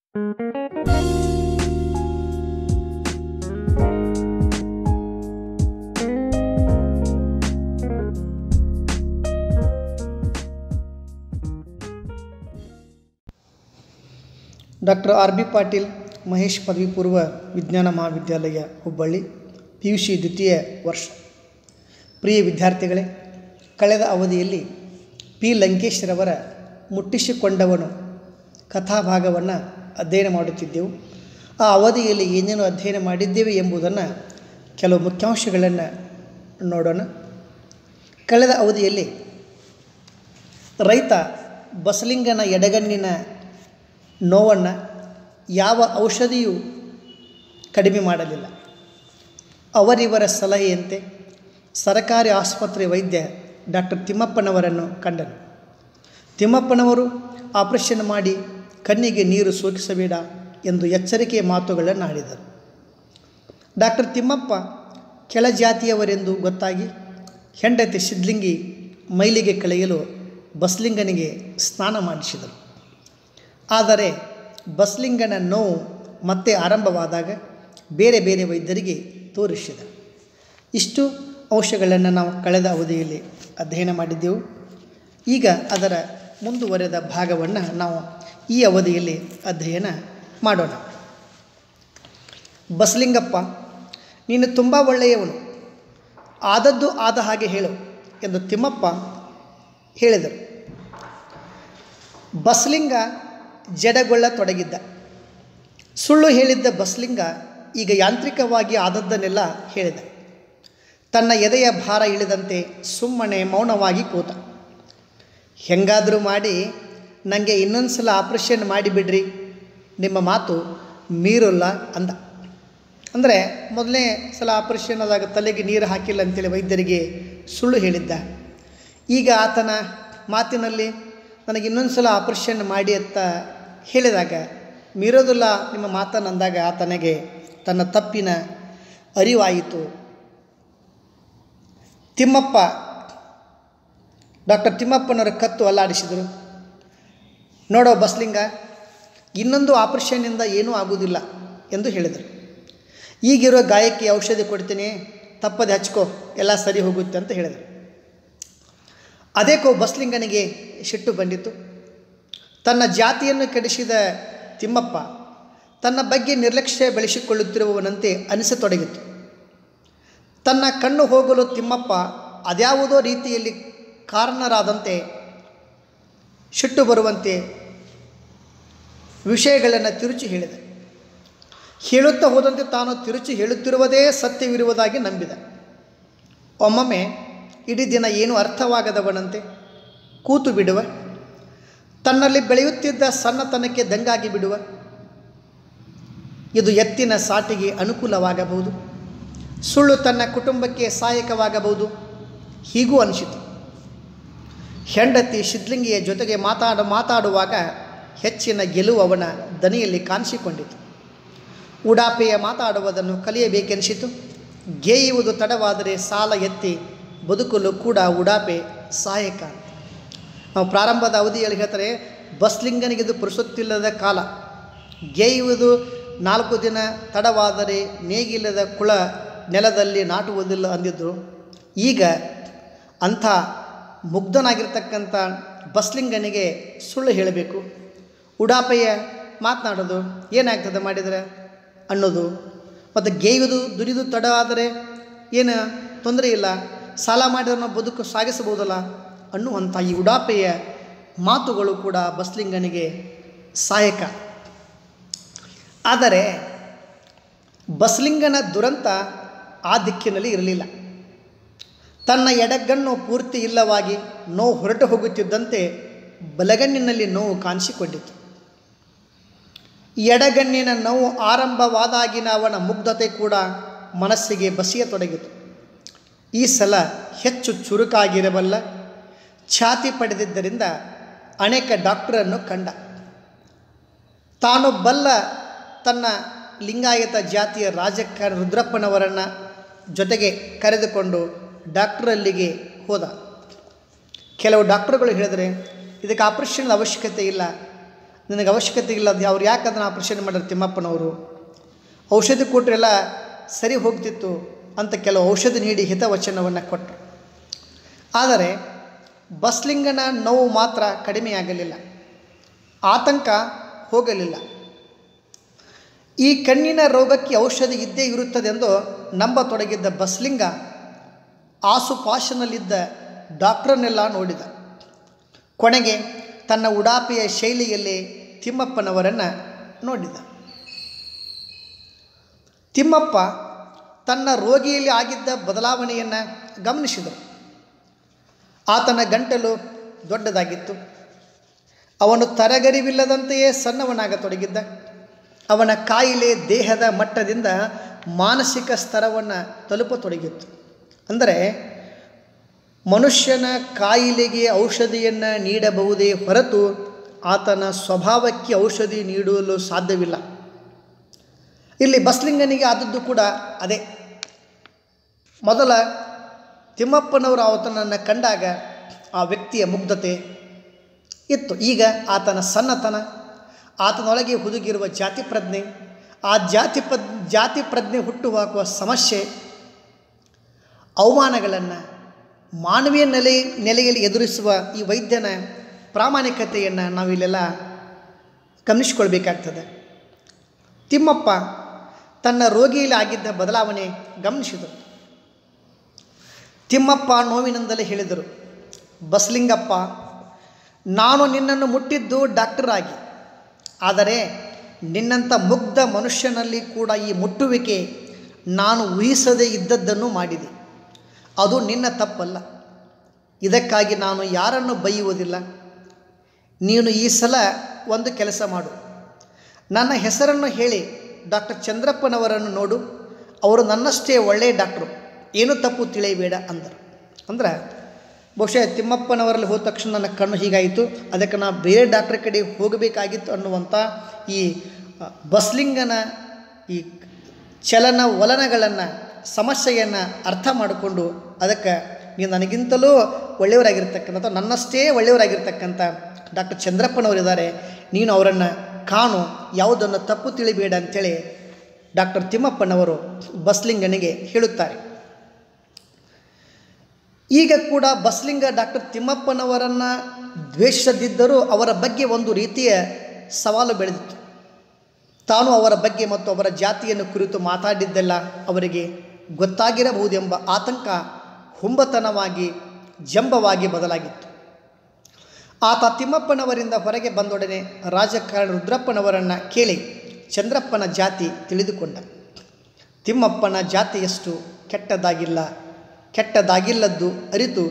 Doctor R B Patil Mahesh ಪದವಿ ಪೂರ್ವ ವಿಜ್ಞಾನ ಮಹಾವಿದ್ಯಾಲಯ ಹುಬ್ಬಳ್ಳಿ PUC ದ್ವಿತೀಯ ವರ್ಷ. ಪ್ರಿಯ ವಿದ್ಯಾರ್ಥಿಗಳೇ, ಕಳೆದ ಅವಧಿಯಲ್ಲಿ P. ಲಂಕೇಶ್ರವರ ಮುಟ್ಟಿಸಿಕೊಂಡವನು ಕಥಾಭಾಗವನ್ನು ಅಧ್ಯಯನ ಮಾಡುತ್ತಿದ್ದೆವು. ಆ ಅವಧಿಯಲ್ಲಿ ಏನೇನು ಅಧ್ಯಯನ ಮಾಡಿದ್ದೇವೆ ಎಂಬುದನ್ನು ಕೆಲವು ಮುಖ್ಯಾಂಶಗಳನ್ನು ನೋಡೋಣ. ಕಳೆದ ಅವಧಿಯಲ್ಲಿ ರೈತ ಬಸಲಿಂಗನ ಎಡಗಣ್ಣಿನ ನೋವನ್ನು ಯಾವ ಔಷಧಿಯೂ ಕಡಿಮೆ ಮಾಡಲಿಲ್ಲ. ಅವರಿವರ ಸಲಹೆಯಂತೆ ಸರಕಾರಿ ಆಸ್ಪತ್ರೆ ವೈದ್ಯ ಡಾಕ್ಟರ್ ತಿಮ್ಮಪ್ಪನವರನ್ನು ಕಂಡನು. ತಿಮ್ಮಪ್ಪನವರು ಆಪರೇಷನ್ ಮಾಡಿ ಕಣ್ಣಿಗೆ ನೀರು ಸೋಕಿಸಬೇಡ ಎಂದು ಎಚ್ಚರಿಕೆಯ ಮಾತುಗಳನ್ನು ಆಡಿದರು. ಡಾಕ್ಟರ್ ತಿಮ್ಮಪ್ಪ ಕೆಳಜಾತಿಯವರೆಂದು ಗೊತ್ತಾಗಿ ಹೆಂಡತಿ ಸಿದ್ಲಿಂಗಿ ಮೈಲಿಗೆ ಕಳೆಯಲು ಬಸಲಿಂಗನಿಗೆ ಸ್ನಾನ ಮಾಡಿಸಿದರು. ಆದರೆ ಬಸಲಿಂಗನ ನೋವು ಮತ್ತೆ ಆರಂಭವಾದಾಗ ಬೇರೆ ಬೇರೆ ವೈದ್ಯರಿಗೆ ತೋರಿಸಿದ. ಇಷ್ಟು ಅಂಶಗಳನ್ನು ನಾವು ಕಳೆದ ಅವಧಿಯಲ್ಲಿ ಅಧ್ಯಯನ ಮಾಡಿದ್ದೆವು. ಈಗ ಅದರ ಮುಂದುವರೆದ ಭಾಗವನ್ನು ನಾವು ಈ ಅವಧಿಯಲ್ಲಿ ಅಧ್ಯಯನ ಮಾಡೋಣ. ಬಸಲಿಂಗಪ್ಪ, ನೀನು ತುಂಬ ಒಳ್ಳೆಯವನು, ಆದದ್ದು ಆದ ಹಾಗೆ ಹೇಳು ಎಂದು ತಿಮ್ಮಪ್ಪ ಹೇಳಿದರು. ಬಸಲಿಂಗ ಜಡಗೊಳ್ಳತೊಡಗಿದ್ದ. ಸುಳ್ಳು ಹೇಳಿದ್ದ ಬಸಲಿಂಗ ಈಗ ಯಾಂತ್ರಿಕವಾಗಿ ಆದದ್ದನ್ನೆಲ್ಲ ಹೇಳಿದ. ತನ್ನ ಎದೆಯ ಭಾರ ಇಳಿದಂತೆ ಸುಮ್ಮನೆ ಮೌನವಾಗಿ ಕೂತ. ಹೆಂಗಾದರೂ ಮಾಡಿ ನನಗೆ ಇನ್ನೊಂದು ಸಲ ಆಪರೇಷನ್ ಮಾಡಿಬಿಡ್ರಿ, ನಿಮ್ಮ ಮಾತು ಮೀರೋಲ್ಲ ಅಂದ. ಅಂದರೆ ಮೊದಲನೇ ಸಲ ಆಪರೇಷನ್ ಆದಾಗ ತಲೆಗೆ ನೀರು ಹಾಕಿಲ್ಲ ಅಂತೇಳಿ ವೈದ್ಯರಿಗೆ ಸುಳ್ಳು ಹೇಳಿದ್ದ. ಈಗ ಆತನ ಮಾತಿನಲ್ಲಿ ನನಗೆ ಇನ್ನೊಂದು ಸಲ ಆಪರೇಷನ್ ಮಾಡಿ ಅಂತ ಹೇಳಿದಾಗ ಮೀರೋದಿಲ್ಲ ನಿಮ್ಮ ಮಾತನ್ನು ಅಂದಾಗ ಆತನಿಗೆ ತನ್ನ ತಪ್ಪಿನ ಅರಿವಾಯಿತು. ತಿಮ್ಮಪ್ಪ ಡಾಕ್ಟರ್ ತಿಮ್ಮಪ್ಪನವರ ಕತ್ತು ಅಲ್ಲಾಡಿಸಿದರು. ನೋಡೋ ಬಸಲಿಂಗ, ಇನ್ನೊಂದು ಆಪರೇಷನ್ನಿಂದ ಏನೂ ಆಗುವುದಿಲ್ಲ ಎಂದು ಹೇಳಿದರು. ಈಗಿರೋ ಗಾಯಕ್ಕೆ ಔಷಧಿ ಕೊಡ್ತೀನಿ, ತಪ್ಪದೆ ಹಚ್ಕೋ, ಎಲ್ಲ ಸರಿ ಹೋಗುತ್ತೆ ಅಂತ ಹೇಳಿದರು. ಅದೇಕೋ ಬಸಲಿಂಗನಿಗೆ ಸಿಟ್ಟು ಬಂದಿತು. ತನ್ನ ಜಾತಿಯನ್ನು ಕೆಡಿಸಿದ ತಿಮ್ಮಪ್ಪ ತನ್ನ ಬಗ್ಗೆ ನಿರ್ಲಕ್ಷ್ಯ ಬೆಳೆಸಿಕೊಳ್ಳುತ್ತಿರುವವನಂತೆ ಅನಿಸತೊಡಗಿತು. ತನ್ನ ಕಣ್ಣು ಹೋಗಲು ತಿಮ್ಮಪ್ಪ ಅದ್ಯಾವುದೋ ರೀತಿಯಲ್ಲಿ ಕಾರಣರಾದಂತೆ ಸಿಟ್ಟು ಬರುವಂತೆ ವಿಷಯಗಳನ್ನು ತಿರುಚಿ ಹೇಳಿದ. ಹೇಳುತ್ತಾ ಹೋದಂತೆ ತಾನು ತಿರುಚಿ ಹೇಳುತ್ತಿರುವುದೇ ಸತ್ಯವಿರುವುದಾಗಿ ನಂಬಿದ. ಒಮ್ಮೊಮ್ಮೆ ಇಡೀ ದಿನ ಏನೂ ಅರ್ಥವಾಗದವನಂತೆ ಕೂತು ಬಿಡುವ, ತನ್ನಲ್ಲಿ ಬೆಳೆಯುತ್ತಿದ್ದ ಸಣ್ಣತನಕ್ಕೆ ದಂಗಾಗಿ ಬಿಡುವ. ಇದು ಎತ್ತಿನ ಸಾಟಿಗೆ ಅನುಕೂಲವಾಗಬಹುದು, ಸುಳ್ಳು ತನ್ನ ಕುಟುಂಬಕ್ಕೆ ಸಹಾಯಕವಾಗಬಹುದು, ಹೀಗೂ ಅನಿಸಿತು. ಹೆಂಡತಿ ಸಿದ್ಲಿಂಗಿಯ ಜೊತೆಗೆ ಮಾತಾಡುವಾಗ ಹೆಚ್ಚಿನ ಗೆಲುವು ಅವನ ದನಿಯಲ್ಲಿ ಕಾಣಿಸಿಕೊಂಡಿತು. ಉಡಾಪೆಯ ಮಾತಾಡುವುದನ್ನು ಕಲಿಯಬೇಕೆನಿಸಿತು. ಗೇಯುವುದು ತಡವಾದರೆ ಸಾಲ ಎತ್ತಿ ಬದುಕಲು ಕೂಡ ಉಡಾಪೆ ಸಹಾಯಕ. ನಾವು ಪ್ರಾರಂಭದ ಅವಧಿಯಲ್ಲಿ ಹೇಳ್ತಾರೆ, ಬಸಲಿಂಗನಿಗಿದು ಪುರುಸೊತ್ತಿಲ್ಲದ ಕಾಲ, ಗೇಯುವುದು 4 ದಿನ ತಡವಾದರೆ ನೇಗಿಲ್ಲದ ಕುಳ ನೆಲದಲ್ಲಿ ನಾಟುವುದಿಲ್ಲ ಅಂದಿದ್ದರು. ಈಗ ಅಂಥ ಮುಗ್ಧನಾಗಿರ್ತಕ್ಕಂಥ ಬಸಲಿಂಗನಿಗೆ ಸುಳ್ಳು ಹೇಳಬೇಕು, ಉಡಾಪೆಯ ಮಾತನಾಡೋದು ಏನಾಗ್ತದೆ ಮಾಡಿದರೆ ಅನ್ನೋದು, ಮತ್ತು ಗೇಯುವುದು ದುಡಿದು ತಡ ಆದರೆ ಏನು ತೊಂದರೆ ಇಲ್ಲ, ಸಾಲ ಮಾಡಿದ್ರೆ ನಾವು ಬದುಕು ಸಾಗಿಸಬಹುದಲ್ಲ ಅನ್ನುವಂಥ ಈ ಉಡಾಪೆಯ ಮಾತುಗಳು ಕೂಡ ಬಸಲಿಂಗನಿಗೆ ಸಹಾಯಕ. ಆದರೆ ಬಸಲಿಂಗನ ದುರಂತ ಆ ದಿಕ್ಕಿನಲ್ಲಿ ಇರಲಿಲ್ಲ. ತನ್ನ ಎಡಗಣ್ಣು ಪೂರ್ತಿ ಇಲ್ಲವಾಗಿ ನೋವು ಹೊರಟು ಹೋಗುತ್ತಿದ್ದಂತೆ ಬಲಗಣ್ಣಿನಲ್ಲಿ ನೋವು ಕಾಣಿಸಿಕೊಂಡಿತು. ಎಡಗಣ್ಣಿನ ನೋವು ಆರಂಭವಾದಾಗಿನ ಅವನ ಮುಗ್ಧತೆ ಕೂಡ ಮನಸ್ಸಿಗೆ ಬಸಿಯತೊಡಗಿತು. ಈ ಸಲ ಹೆಚ್ಚು ಚುರುಕಾಗಿರಬಲ್ಲ ಛಾತಿ ಪಡೆದಿದ್ದರಿಂದ ಅನೇಕ ಡಾಕ್ಟರನ್ನು ಕಂಡ. ತಾನು ಬಲ್ಲ ತನ್ನ ಲಿಂಗಾಯತ ಜಾತಿಯ ರಾಜಕಾರಣ ರುದ್ರಪ್ಪನವರನ್ನು ಜೊತೆಗೆ ಕರೆದುಕೊಂಡು ಡಾಕ್ಟರಲ್ಲಿಗೆ ಹೋದ. ಕೆಲವು ಡಾಕ್ಟರ್ಗಳು ಹೇಳಿದರೆ ಇದಕ್ಕೆ ಆಪರೇಷನ್ ಅವಶ್ಯಕತೆ ಇಲ್ಲ, ನಿನಗೆ ಅವಶ್ಯಕತೆ ಇಲ್ಲ, ಅದು ಅವ್ರು ಯಾಕೆ ಅದನ್ನು ಆಪರೇಷನ್ ಮಾಡ್ಯಾರ ತಿಮ್ಮಪ್ಪನವರು, ಔಷಧಿ ಕೊಟ್ಟರೆಲ್ಲ ಸರಿ ಹೋಗ್ತಿತ್ತು ಅಂತ ಕೆಲವು ಔಷಧಿ ನೀಡಿ ಹಿತವಚನವನ್ನು ಕೊಟ್ಟರು. ಆದರೆ ಬಸಲಿಂಗನ ನೋವು ಮಾತ್ರ ಕಡಿಮೆಯಾಗಲಿಲ್ಲ, ಆತಂಕ ಹೋಗಲಿಲ್ಲ. ಈ ಕಣ್ಣಿನ ರೋಗಕ್ಕೆ ಔಷಧಿ ಇದ್ದೇ ಇರುತ್ತದೆಂದು ನಂಬತೊಡಗಿದ್ದ ಬಸಲಿಂಗ ಆಸುಪಾಸಿನಲ್ಲಿದ್ದ ಡಾಕ್ಟ್ರನ್ನೆಲ್ಲ ನೋಡಿದ. ಕೊನೆಗೆ ತನ್ನ ಉಡಾಪೆಯ ಶೈಲಿಯಲ್ಲಿ ತಿಮ್ಮಪ್ಪನವರನ್ನು ನೋಡಿದ. ತಿಮ್ಮಪ್ಪ ತನ್ನ ರೋಗಿಯಲ್ಲಿ ಆಗಿದ್ದ ಬದಲಾವಣೆಯನ್ನು ಗಮನಿಸಿದರು. ಆತನ ಗಂಟಲು ದೊಡ್ಡದಾಗಿತ್ತು. ಅವನು ತರಗರಿವಿಲ್ಲದಂತೆಯೇ ಸಣ್ಣವನಾಗತೊಡಗಿದ್ದ. ಅವನ ಕಾಯಿಲೆ ದೇಹದ ಮಟ್ಟದಿಂದ ಮಾನಸಿಕ ಸ್ತರವನ್ನು ತಲುಪತೊಡಗಿತ್ತು. ಅಂದರೆ ಮನುಷ್ಯನ ಕಾಯಿಲೆಗೆ ಔಷಧಿಯನ್ನು ನೀಡಬಹುದೇ ಹೊರತು ಆತನ ಸ್ವಭಾವಕ್ಕೆ ಔಷಧಿ ನೀಡಲು ಸಾಧ್ಯವಿಲ್ಲ. ಇಲ್ಲಿ ಬಸಲಿಂಗನಿಗೆ ಆದದ್ದು ಕೂಡ ಅದೇ. ಮೊದಲ ತಿಮ್ಮಪ್ಪನವರು ಆತನನ್ನು ಕಂಡಾಗ ಆ ವ್ಯಕ್ತಿಯ ಮುಗ್ಧತೆ ಇತ್ತು. ಈಗ ಆತನ ಸಣ್ಣತನ, ಆತನೊಳಗೆ ಹುದುಗಿರುವ ಜಾತಿ ಪ್ರಜ್ಞೆ, ಆ ಜಾತಿ ಪ್ರಜ್ಞೆ ಹುಟ್ಟುಹಾಕುವ ಸಮಸ್ಯೆ, ಅವಮಾನಗಳನ್ನು ಮಾನವೀಯ ನೆಲೆಯಲ್ಲಿ ಎದುರಿಸುವ ಈ ವೈದ್ಯನ ಪ್ರಾಮಾಣಿಕತೆಯನ್ನು ನಾವಿಲ್ಲೆಲ್ಲ ಗಮನಿಸಿಕೊಳ್ಬೇಕಾಗ್ತದೆ. ತಿಮ್ಮಪ್ಪ ತನ್ನ ರೋಗಿಯಲ್ಲಿ ಆಗಿದ್ದ ಬದಲಾವಣೆ ಗಮನಿಸಿದರು. ತಿಮ್ಮಪ್ಪ ನೋವಿನಿಂದಲೇ ಹೇಳಿದರು, ಬಸಲಿಂಗಪ್ಪ, ನಾನು ನಿನ್ನನ್ನು ಮುಟ್ಟಿದ್ದು ಡಾಕ್ಟರ್ ಆಗಿ, ಆದರೆ ನಿನ್ನಂಥ ಮುಗ್ಧ ಮನುಷ್ಯನಲ್ಲಿ ಕೂಡ ಈ ಮುಟ್ಟುವಿಕೆ ನಾನು ಊಹಿಸದೇ ಇದ್ದದ್ದನ್ನು ಮಾಡಿದೆ. ಅದು ನಿನ್ನ ತಪ್ಪಲ್ಲ. ಇದಕ್ಕಾಗಿ ನಾನು ಯಾರನ್ನು ಬೈಯುವುದಿಲ್ಲ. ನೀನು ಈ ಸಲ ಒಂದು ಕೆಲಸ ಮಾಡು, ನನ್ನ ಹೆಸರನ್ನು ಹೇಳಿ ಡಾಕ್ಟರ್ ಚಂದ್ರಪ್ಪನವರನ್ನು ನೋಡು, ಅವರು ನನ್ನಷ್ಟೇ ಒಳ್ಳೆಯ ಡಾಕ್ಟ್ರು, ಏನೂ ತಪ್ಪು ತಿಳಿಯಬೇಡ ಅಂದರು. ಅಂದ್ರೆ ಬಹುಶಃ ತಿಮ್ಮಪ್ಪನವರಲ್ಲಿ ಹೋದ ತಕ್ಷಣ ನನ್ನ ಕಣ್ಣು ಹೀಗಾಯಿತು, ಅದಕ್ಕೆ ನಾನು ಬೇರೆ ಡಾಕ್ಟ್ರ್ ಕಡೆ ಹೋಗಬೇಕಾಗಿತ್ತು ಅನ್ನುವಂಥ ಈ ಬಸಲಿಂಗನ ಈ ಚಲನ ವಲನಗಳನ್ನು, ಸಮಸ್ಯೆಯನ್ನು ಅರ್ಥ ಮಾಡಿಕೊಂಡು ಅದಕ್ಕೆ ನೀನು ನನಗಿಂತಲೂ ಒಳ್ಳೆಯವರಾಗಿರ್ತಕ್ಕಂಥ ಅಥವಾ ನನ್ನಷ್ಟೇ ಒಳ್ಳೆಯವರಾಗಿರ್ತಕ್ಕಂಥ ಡಾಕ್ಟರ್ ಚಂದ್ರಪ್ಪನವರಿದ್ದಾರೆ, ನೀನು ಅವರನ್ನು ಕಾಣು, ಯಾವುದನ್ನು ತಪ್ಪು ತಿಳಿಬೇಡ ಅಂಥೇಳಿ ಡಾಕ್ಟರ್ ತಿಮ್ಮಪ್ಪನವರು ಬಸಲಿಂಗನಿಗೆ ಹೇಳುತ್ತಾರೆ. ಈಗ ಕೂಡ ಬಸಲಿಂಗ ಡಾಕ್ಟರ್ ತಿಮ್ಮಪ್ಪನವರನ್ನು ದ್ವೇಷಿಸದಿದ್ದರೂ ಅವರ ಬಗ್ಗೆ ಒಂದು ರೀತಿಯ ಸವಾಲು ಬೆಳೆದಿತ್ತು. ತಾನು ಅವರ ಬಗ್ಗೆ ಮತ್ತು ಅವರ ಜಾತಿಯನ್ನು ಕುರಿತು ಮಾತಾಡಿದ್ದೆಲ್ಲ ಅವರಿಗೆ ಗೊತ್ತಾಗಿರಬಹುದೆಂಬ ಆತಂಕ ಹುಂಬತನವಾಗಿ ಜಂಬವಾಗಿ ಬದಲಾಗಿತ್ತು. ಆತ ತಿಮ್ಮಪ್ಪನವರಿಂದ ಹೊರಗೆ ಬಂದೊಡನೆ ರಾಜಕಾರಣ ರುದ್ರಪ್ಪನವರನ್ನು ಕೇಳಿ ಚಂದ್ರಪ್ಪನ ಜಾತಿ ತಿಳಿದುಕೊಂಡ. ತಿಮ್ಮಪ್ಪನ ಜಾತಿಯಷ್ಟು ಕೆಟ್ಟದಾಗಿಲ್ಲದ್ದು ಅರಿತು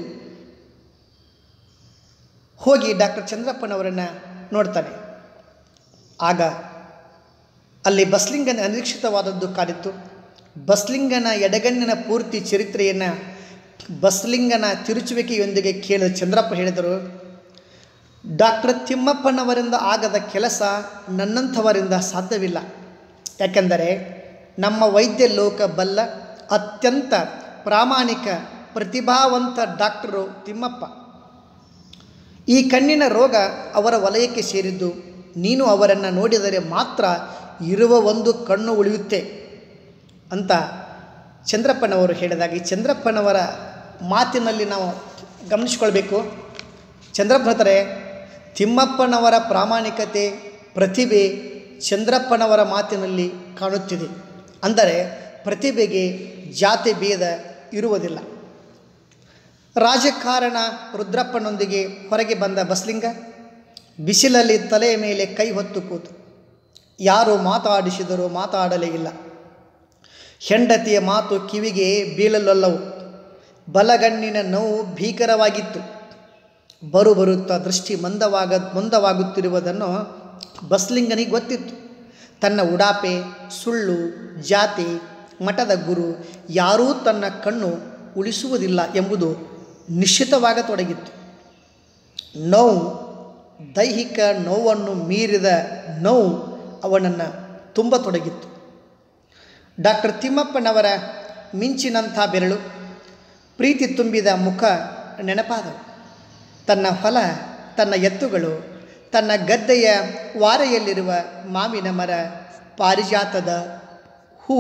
ಹೋಗಿ ಡಾಕ್ಟರ್ ಚಂದ್ರಪ್ಪನವರನ್ನು ನೋಡ್ತಾನೆ. ಆಗ ಅಲ್ಲಿ ಬಸಲಿಂಗನ ಅನಿರೀಕ್ಷಿತವಾದದ್ದು ಕಾದಿತ್ತು. ಬಸಲಿಂಗನ ಎಡಗಣ್ಣಿನ ಪೂರ್ತಿ ಚರಿತ್ರೆಯನ್ನು ಬಸಲಿಂಗನ ತಿರುಚುವಿಕೆಯೊಂದಿಗೆ ಕೇಳಿದ ಚಂದ್ರಪ್ಪ ಹೇಳಿದರು, ಡಾಕ್ಟರ್ ತಿಮ್ಮಪ್ಪನವರಿಂದ ಆಗದ ಕೆಲಸ ನನ್ನಂಥವರಿಂದ ಸಾಧ್ಯವಿಲ್ಲ. ಯಾಕೆಂದರೆ ನಮ್ಮ ವೈದ್ಯ ಲೋಕ ಬಲ್ಲ ಅತ್ಯಂತ ಪ್ರಾಮಾಣಿಕ ಪ್ರತಿಭಾವಂತ ಡಾಕ್ಟರು ತಿಮ್ಮಪ್ಪ. ಈ ಕಣ್ಣಿನ ರೋಗ ಅವರ ವಲಯಕ್ಕೆ ಸೇರಿದ್ದು. ನೀನು ಅವರನ್ನು ನೋಡಿದರೆ ಮಾತ್ರ ಇರುವ ಒಂದು ಕಣ್ಣು ಉಳಿಯುತ್ತೆ ಅಂತ ಚಂದ್ರಪ್ಪನವರು ಹೇಳಿದಾಗ, ಈ ಚಂದ್ರಪ್ಪನವರ ಮಾತಿನಲ್ಲಿ ನಾವು ಗಮನಿಸ್ಕೊಳ್ಬೇಕು. ಚಂದ್ರಪ್ಪ ಹೇಳ್ತಾರೆ, ತಿಮ್ಮಪ್ಪನವರ ಪ್ರಾಮಾಣಿಕತೆ, ಪ್ರತಿಭೆ ಚಂದ್ರಪ್ಪನವರ ಮಾತಿನಲ್ಲಿ ಕಾಣುತ್ತಿದೆ. ಅಂದರೆ ಪ್ರತಿಭೆಗೆ ಜಾತಿ ಭೇದ ಇರುವುದಿಲ್ಲ. ರಾಜಕಾರಣ ರುದ್ರಪ್ಪನೊಂದಿಗೆ ಹೊರಗೆ ಬಂದ ಬಸಲಿಂಗ ಬಿಸಿಲಲ್ಲಿ ತಲೆಯ ಮೇಲೆ ಕೈ ಹೊತ್ತು ಕೂತು. ಯಾರು ಮಾತಾಡಿಸಿದರೂ ಮಾತಾಡಲೇ ಇಲ್ಲ. ಹೆಂಡತಿಯ ಮಾತು ಕಿವಿಗೆ ಬೀಳಲೊಲ್ಲವು. ಬಲಗಣ್ಣಿನ ನೋವು ಭೀಕರವಾಗಿತ್ತು. ಬರುತ್ತಾ ದೃಷ್ಟಿ ಮಂದವಾಗುತ್ತಿರುವುದನ್ನು ಬಸಲಿಂಗನಿಗೆ ಗೊತ್ತಿತ್ತು. ತನ್ನ ಉಡಾಪೆ, ಸುಳ್ಳು, ಜಾತಿ, ಮಠದ ಗುರು ಯಾರೂ ತನ್ನ ಕಣ್ಣು ಉಳಿಸುವುದಿಲ್ಲ ಎಂಬುದು ನಿಶ್ಚಿತವಾಗತೊಡಗಿತ್ತು. ನೋವು, ದೈಹಿಕ ನೋವನ್ನು ಮೀರಿದ ನೋವು ಅವನನ್ನು ತುಂಬತೊಡಗಿತ್ತು. ಡಾಕ್ಟರ್ ತಿಮ್ಮಪ್ಪನವರ ಮಿಂಚಿನಂಥ ಬೆರಳು, ಪ್ರೀತಿ ತುಂಬಿದ ಮುಖ ನೆನಪಾದವು. ತನ್ನ ಹೊಲ, ತನ್ನ ಎತ್ತುಗಳು, ತನ್ನ ಗದ್ದೆಯ ವಾರೆಯಲ್ಲಿರುವ ಮಾವಿನ ಮರ, ಪಾರಿಜಾತದ ಹೂ.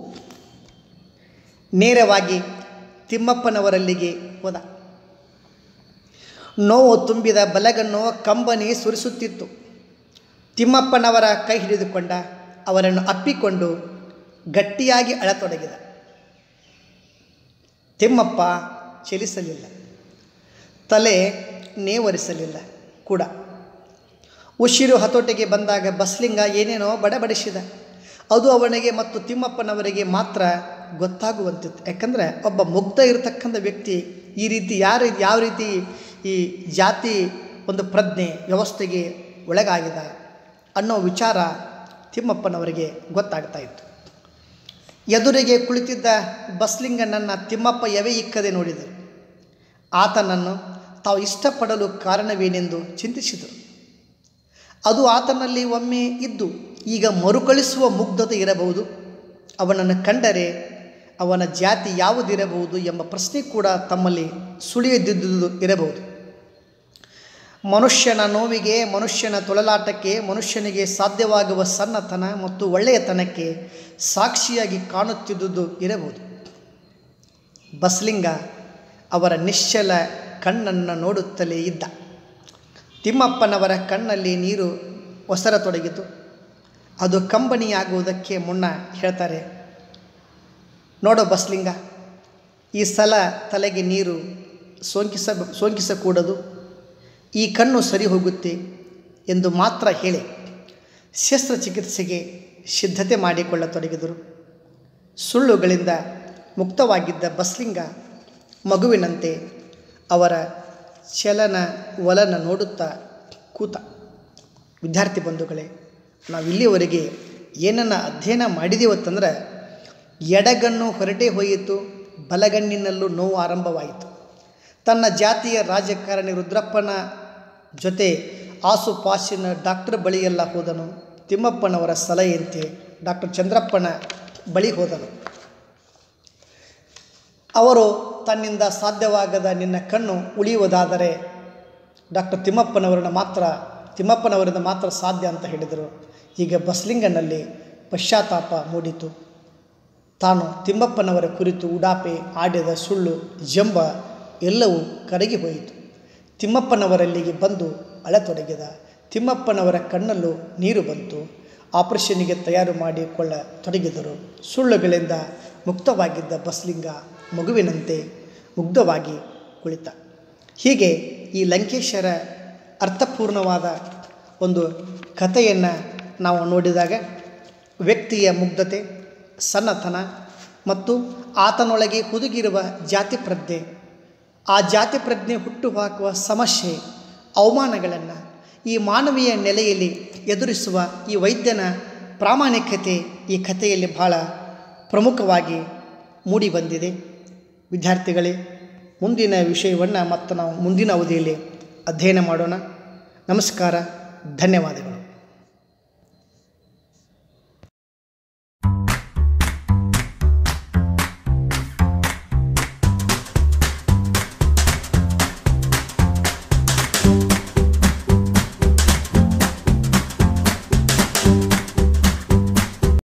ನೇರವಾಗಿ ತಿಮ್ಮಪ್ಪನವರಲ್ಲಿಗೆ ಹೋದ. ನೋವು ತುಂಬಿದ ಬಲಗನ್ನು ಕಂಬನಿ ಸುರಿಸುತ್ತಿತ್ತು. ತಿಮ್ಮಪ್ಪನವರ ಕೈ ಹಿಡಿದುಕೊಂಡ, ಅವರನ್ನು ಅಪ್ಪಿಕೊಂಡು ಗಟ್ಟಿಯಾಗಿ ಅಳತೊಡಗಿದ. ತಿಮ್ಮಪ್ಪ ಚಲಿಸಲಿಲ್ಲ, ತಲೆ ನೇವರಿಸಲಿಲ್ಲ ಕೂಡ. ಉಸಿರು ಹತೋಟಿಗೆ ಬಂದಾಗ ಬಸ್ಲಿಂಗ ಏನೇನೋ ಬಡಬಡಿಸಿದ. ಅದು ಅವನಿಗೆ ಮತ್ತು ತಿಮ್ಮಪ್ಪನವರಿಗೆ ಮಾತ್ರ ಗೊತ್ತಾಗುವಂತಿತ್ತು. ಯಾಕಂದರೆ ಒಬ್ಬ ಮುಗ್ಧ ಇರತಕ್ಕಂಥ ವ್ಯಕ್ತಿ ಈ ರೀತಿ ಯಾವ ರೀತಿ ಈ ಜಾತಿ ಒಂದು ಪ್ರಜ್ಞೆ ವ್ಯವಸ್ಥೆಗೆ ಒಳಗಾಗಿದ ಅನ್ನೋ ವಿಚಾರ ತಿಮ್ಮಪ್ಪನವರಿಗೆ ಗೊತ್ತಾಗ್ತಾ ಇತ್ತು. ಎದುರಿಗೆ ಕುಳಿತಿದ್ದ ಬಸ್ಲಿಂಗನನ್ನು ತಿಮ್ಮಪ್ಪ ಎವೆ ಇಕ್ಕದೆ ನೋಡಿದರು. ಆತನನ್ನು ತಾವು ಇಷ್ಟಪಡಲು ಕಾರಣವೇನೆಂದು ಚಿಂತಿಸಿದರು. ಅದು ಆತನಲ್ಲಿ ಒಮ್ಮೆ ಇದ್ದು ಈಗ ಮರುಕಳಿಸುವ ಮುಗ್ಧತೆ ಇರಬಹುದು. ಅವನನ್ನು ಕಂಡರೆ ಅವನ ಜಾತಿ ಯಾವುದಿರಬಹುದು ಎಂಬ ಪ್ರಶ್ನೆ ಕೂಡ ತಮ್ಮಲ್ಲಿ ಸುಳಿಯದಿದ್ದುದು ಇರಬಹುದು. ಮನುಷ್ಯನ ನೋವಿಗೆ, ಮನುಷ್ಯನ ತೊಳಲಾಟಕ್ಕೆ, ಮನುಷ್ಯನಿಗೆ ಸಾಧ್ಯವಾಗುವ ಸಣ್ಣತನ ಮತ್ತು ಒಳ್ಳೆಯತನಕ್ಕೆ ಸಾಕ್ಷಿಯಾಗಿ ಕಾಣುತ್ತಿದ್ದುದು ಇರಬಹುದು. ಬಸ್ಲಿಂಗ ಅವರ ನಿಶ್ಚಲ ಕಣ್ಣನ್ನು ನೋಡುತ್ತಲೇ ಇದ್ದ. ತಿಮ್ಮಪ್ಪನವರ ಕಣ್ಣಲ್ಲಿ ನೀರು ಒಸರತೊಡಗಿತು. ಅದು ಕಂಬನಿಯಾಗುವುದಕ್ಕೆ ಮುನ್ನ ಹೇಳ್ತಾರೆ, ನೋಡೋ ಬಸ್ಲಿಂಗ, ಈ ಸಲ ತಲೆಗೆ ನೀರು ಸೋಂಕಿಸಕೂಡದು, ಈ ಕಣ್ಣು ಸರಿ ಹೋಗುತ್ತೆ ಎಂದು ಮಾತ್ರ ಹೇಳಿ ಶಸ್ತ್ರಚಿಕಿತ್ಸೆಗೆ ಸಿದ್ಧತೆ ಮಾಡಿಕೊಳ್ಳತೊಡಗಿದರು. ಸುಳ್ಳುಗಳಿಂದ ಮುಕ್ತವಾಗಿದ್ದ ಬಸ್ಲಿಂಗ ಮಗುವಿನಂತೆ ಅವರ ಚಲನ ವಲನ ನೋಡುತ್ತಾ ಕೂತ. ವಿದ್ಯಾರ್ಥಿ ಬಂಧುಗಳೇ, ನಾವು ಇಲ್ಲಿಯವರೆಗೆ ಏನನ್ನು ಅಧ್ಯಯನ ಮಾಡಿದೆವತ್ತಂದ್ರೆ, ಎಡಗಣ್ಣು ಹೊರಟೇ ಹೋಯಿತು, ಬಲಗಣ್ಣಿನಲ್ಲೂ ನೋವು ಆರಂಭವಾಯಿತು. ತನ್ನ ಜಾತಿಯ ರಾಜಕಾರಣಿ ರುದ್ರಪ್ಪನ ಜೊತೆ ಆಸುಪಾಸಿನ ಡಾಕ್ಟರ್ ಬಳಿಯೆಲ್ಲ ಹೋದನು. ತಿಮ್ಮಪ್ಪನವರ ಸಲಹೆಯಂತೆ ಡಾಕ್ಟರ್ ಚಂದ್ರಪ್ಪನ ಬಳಿ ಹೋದನು. ಅವರು ತನ್ನಿಂದ ಸಾಧ್ಯವಾಗದ ನಿನ್ನ ಕಣ್ಣು ಉಳಿಯುವುದಾದರೆ ಡಾಕ್ಟರ್ ತಿಮ್ಮಪ್ಪನವರಿಂದ ಮಾತ್ರ ಸಾಧ್ಯ ಅಂತ ಹೇಳಿದರು. ಈಗ ಬಸ್ಲಿಂಗನಲ್ಲಿ ಪಶ್ಚಾತ್ತಾಪ ಮೂಡಿತು. ತಾನು ತಿಮ್ಮಪ್ಪನವರ ಕುರಿತು ಉಡಾಪೆ ಆಡಿದ ಸುಳ್ಳು ಜಂಬ ಎಲ್ಲವೂ ಕರಗಿ ಹೋಯಿತು. ತಿಮ್ಮಪ್ಪನವರಲ್ಲಿಗೆ ಬಂದು ಅಳತೊಡಗಿದ. ತಿಮ್ಮಪ್ಪನವರ ಕಣ್ಣಲ್ಲೂ ನೀರು ಬಂತು. ಆಪರೇಷನ್ನಿಗೆ ತಯಾರು ಮಾಡಿಕೊಳ್ಳತೊಡಗಿದರು. ಸುಳ್ಳುಗಳಿಂದ ಮುಕ್ತವಾಗಿದ್ದ ಬಸ್ಲಿಂಗ ಮಗುವಿನಂತೆ ಮುಗ್ಧವಾಗಿ ಕುಳಿತ. ಹೀಗೆ ಈ ಲಂಕೇಶರ ಅರ್ಥಪೂರ್ಣವಾದ ಒಂದು ಕಥೆಯನ್ನು ನಾವು ನೋಡಿದಾಗ ವ್ಯಕ್ತಿಯ ಮುಗ್ಧತೆ, ಸಣ್ಣತನ ಮತ್ತು ಆತನೊಳಗೆ ಹುದುಗಿರುವ ಜಾತಿ ಪ್ರಜ್ಞೆ, ಆ ಜಾತಿ ಪ್ರಜ್ಞೆ ಹುಟ್ಟುಹಾಕುವ ಸಮಸ್ಯೆ, ಅವಮಾನಗಳನ್ನು ಈ ಮಾನವೀಯ ನೆಲೆಯಲ್ಲಿ ಎದುರಿಸುವ ಈ ವೈದ್ಯನ ಪ್ರಾಮಾಣಿಕತೆ ಈ ಕಥೆಯಲ್ಲಿ ಬಹಳ ಪ್ರಮುಖವಾಗಿ ಮೂಡಿಬಂದಿದೆ. ವಿದ್ಯಾರ್ಥಿಗಳೇ, ಮುಂದಿನ ವಿಷಯವನ್ನು ಮತ್ತು ನಾವು ಮುಂದಿನ ಅವಧಿಯಲ್ಲಿ ಅಧ್ಯಯನ ಮಾಡೋಣ. ನಮಸ್ಕಾರ, ಧನ್ಯವಾದಗಳು.